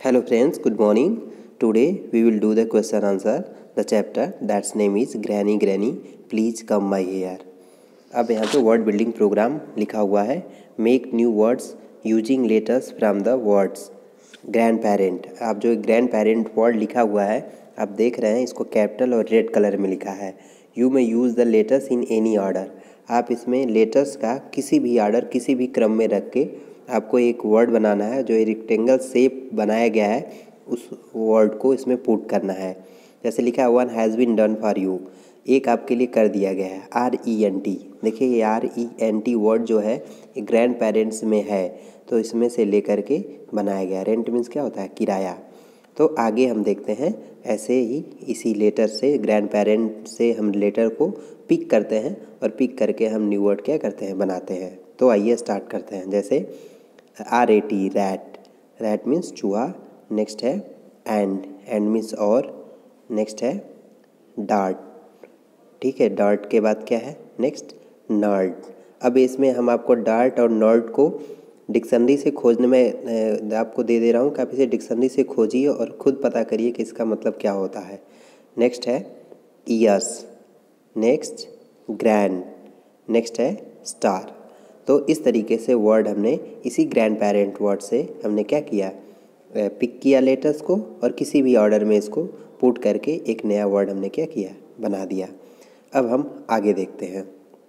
Hello friends, good morning. Today we will do the question answer. The chapter that's name is Granny Granny Please Come My Here. अब यहाँ पे word building programme लिखा हुआ है. Make new words using letters from the words. Grandparent, आप जो grand parent word लिखा हुआ है आप देख रहे हैं, इसको कैपिटल और रेड कलर में लिखा है. You may use the letters in any order. आप इसमें लेटर्स का किसी भी ऑर्डर, किसी भी क्रम में रख के आपको एक वर्ड बनाना है. जो रेक्टेंगल शेप बनाया गया है उस वर्ड को इसमें पुट करना है. जैसे लिखा है one has been done for you, एक आपके लिए कर दिया गया है. RENT, देखिए ये RENT वर्ड जो है ये ग्रैंड पेरेंट्स में है, तो इसमें से लेकर के बनाया गया. रेंट मीन्स क्या होता है? किराया. तो आगे हम देखते हैं ऐसे ही इसी लेटर से, ग्रैंड पेरेंट से हम लेटर को पिक करते हैं और पिक करके हम न्यू वर्ड क्या करते हैं, बनाते हैं. तो आइए स्टार्ट करते हैं. जैसे RAT रैट, रैट मीन्स चूहा. नेक्स्ट है एंड मीन्स और. नेक्स्ट है डार्ट, ठीक है. डार्ट के बाद क्या है नेक्स्ट? नर्ड. अब इसमें हम आपको डार्ट और नर्ड को डिक्शनरी से खोजने में आपको दे रहा हूँ कि आप इसे डिक्शनरी से खोजिए और ख़ुद पता करिए कि इसका मतलब क्या होता है. नेक्स्ट है ईयर्स. Next grand. नेक्स्ट है स्टार. तो इस तरीके से वर्ड हमने इसी ग्रैंड पेरेंट वर्ड से हमने क्या किया, पिक किया लेटर्स को और किसी भी ऑर्डर में इसको पुट करके एक नया वर्ड हमने क्या किया, बना दिया. अब हम आगे देखते हैं.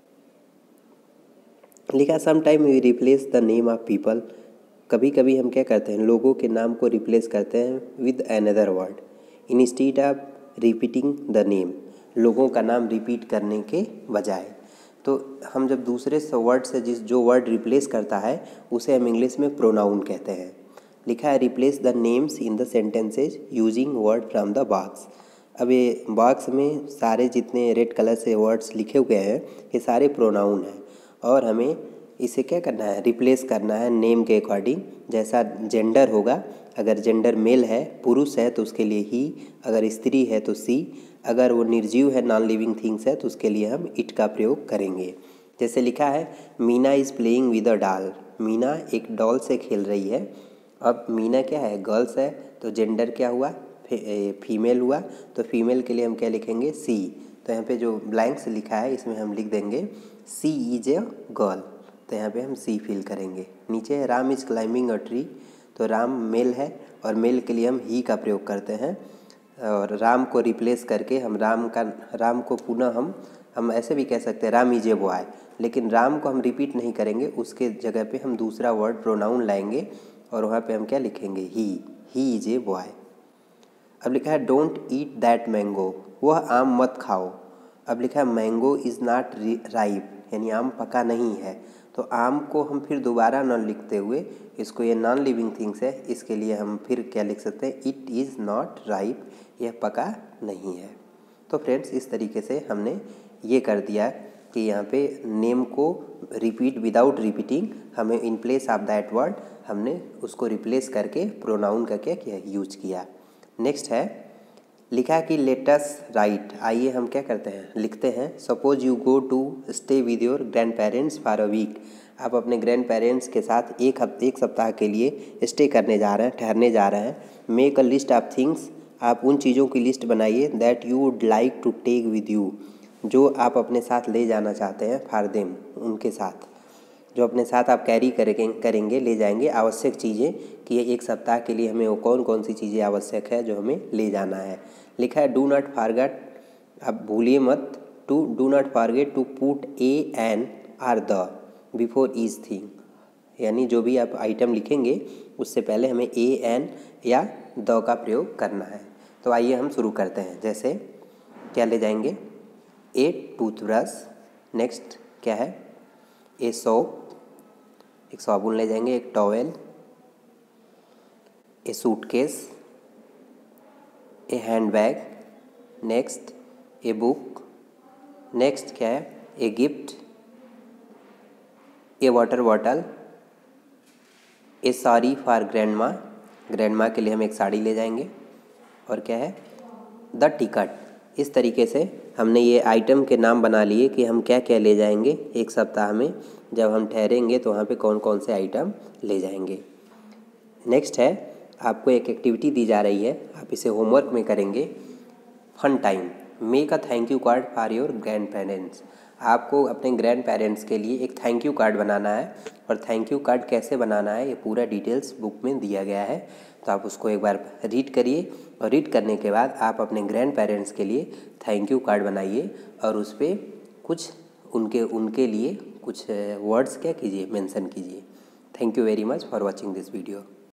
लिखा some time we replace the name of people. कभी कभी हम क्या करते हैं, लोगों के नाम को रिप्लेस करते हैं with another word instead of repeating the name. लोगों का नाम रिपीट करने के बजाय. तो हम जब दूसरे वर्ड से जो वर्ड रिप्लेस करता है उसे हम इंग्लिश में प्रोनाउन कहते हैं. लिखा है replace the names in the sentences using word from the box. अब ये बॉक्स में सारे जितने रेड कलर से वर्ड्स लिखे हुए हैं ये सारे प्रोनाउन हैं और हमें इसे क्या करना है, रिप्लेस करना है नेम के अकॉर्डिंग. जैसा जेंडर होगा, अगर जेंडर मेल है, पुरुष है तो उसके लिए ही, अगर स्त्री है तो सी, अगर वो निर्जीव है, नॉन लिविंग थिंग्स है तो उसके लिए हम इट का प्रयोग करेंगे. जैसे लिखा है Meena is playing with a doll. Meena एक डॉल से खेल रही है. अब मीना क्या है, गर्ल्स है, तो जेंडर क्या हुआ, फीमेल हुआ. तो फीमेल के लिए हम क्या लिखेंगे, सी. तो यहाँ पे जो ब्लैंक्स लिखा है इसमें हम लिख देंगे सी इज ए गर्ल. तो यहाँ पे हम सी फिल करेंगे. नीचे Ram is climbing a tree. तो राम मेल है और मेल के लिए हम ही का प्रयोग करते हैं और राम को रिप्लेस करके हम राम को पुनः हम ऐसे भी कह सकते हैं राम इज ए बॉय. लेकिन राम को हम रिपीट नहीं करेंगे, उसके जगह पे हम दूसरा वर्ड प्रोनाउन लाएंगे और वहाँ पे हम क्या लिखेंगे, ही इज ए बॉय. अब लिखा है डोंट ईट दैट मैंगो. वह आम मत खाओ. अब लिखा है मैंगो इज़ नॉट राइप, यानी आम पका नहीं है. तो आम को हम फिर दोबारा न लिखते हुए, इसको ये नॉन लिविंग थिंग्स है, इसके लिए हम फिर क्या लिख सकते हैं, इट इज़ नॉट राइप, यह पका नहीं है. तो फ्रेंड्स इस तरीके से हमने ये कर दिया कि यहाँ पे नेम को रिपीट विदाउट रिपीटिंग, हमें in place of that word हमने उसको रिप्लेस करके प्रोनाउन का क्या किया, यूज किया. नेक्स्ट है लिखा कि लेट अस राइट. आइए हम क्या करते हैं, लिखते हैं. Suppose you go to stay with your grandparents for a week. आप अपने ग्रैंड पेरेंट्स के साथ एक सप्ताह के लिए स्टे करने जा रहे हैं, ठहरने जा रहे हैं. Make a list of things. आप उन चीज़ों की लिस्ट बनाइए that you would like to take with you, जो आप अपने साथ ले जाना चाहते हैं. फॉर देम, उनके साथ, जो अपने साथ आप कैरी करेंगे, ले जाएंगे. आवश्यक चीज़ें कि ये एक सप्ताह के लिए हमें वो कौन कौन सी चीज़ें आवश्यक है जो हमें ले जाना है. लिखा है डू नॉट फॉरगेट. अब भूलिए मत, do not forget to put a an or the before each thing. यानी जो भी आप आइटम लिखेंगे उससे पहले हमें ए एन या द का प्रयोग करना है. तो आइए हम शुरू करते हैं. जैसे क्या ले जाएंगे, ए टूथब्रश. नेक्स्ट क्या है, ए सोप, एक साबुन ले जाएंगे. एक towel, a suitcase, a handbag. Next a book. Next क्या है, a gift, a water bottle, a sari for grandma. Grandma के लिए हम एक साड़ी ले जाएंगे. और क्या है, द टिकट. इस तरीके से हमने ये आइटम के नाम बना लिए कि हम क्या क्या ले जाएंगे एक सप्ताह में. जब हम ठहरेंगे तो वहाँ पे कौन कौन से आइटम ले जाएंगे. नेक्स्ट है आपको एक एक्टिविटी दी जा रही है, आप इसे होमवर्क में करेंगे। Fun time, make a thank you card for your grandparents. आपको अपने ग्रैंड पेरेंट्स के लिए एक थैंक यू कार्ड बनाना है, और थैंक यू कार्ड कैसे बनाना है ये पूरा डिटेल्स बुक में दिया गया है। तो आप उसको एक बार रीड करिए, और रीड करने के बाद आप अपने ग्रैंड पेरेंट्स के लिए थैंक यू कार्ड बनाइए, और उस पर कुछ उनके लिए कुछ वर्ड्स क्या कीजिए, मेंशन कीजिए। Thank you very much for watching this video.